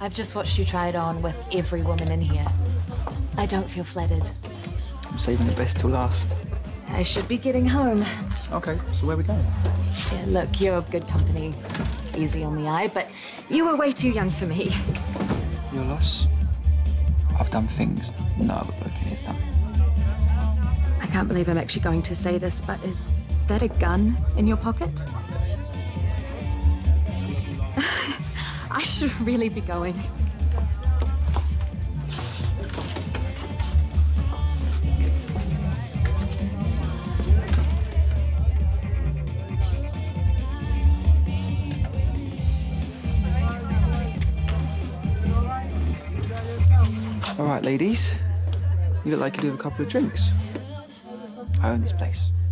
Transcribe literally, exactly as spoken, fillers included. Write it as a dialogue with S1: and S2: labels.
S1: I've just watched you try it on with every woman in here. I don't feel flattered.
S2: I'm saving the best till last.
S1: I should be getting home.
S2: Okay, so where are we going?
S1: Yeah, look, you're good company. Easy on the eye, but you were way too young for me.
S2: Your loss? I've done things no other bloke in here's done.
S1: I can't believe I'm actually going to say this, but is that a gun in your pocket? I should really be going.
S2: All right, ladies. You look like you do have a couple of drinks. I own this place.